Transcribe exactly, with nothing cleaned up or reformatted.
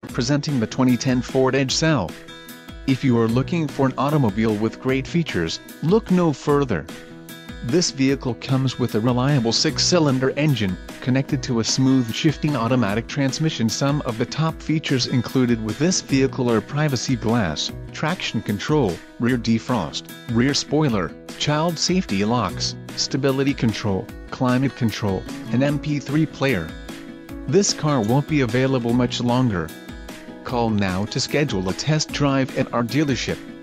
presenting the twenty ten Ford Edge Cell. If you are looking for an automobile with great features, look no further. This vehicle comes with a reliable six-cylinder engine, connected to a smooth shifting automatic transmission. Some of the top features included with this vehicle are privacy glass, traction control, rear defrost, rear spoiler, child safety locks, stability control, climate control, and M P three player. This car won't be available much longer. Call now to schedule a test drive at our dealership.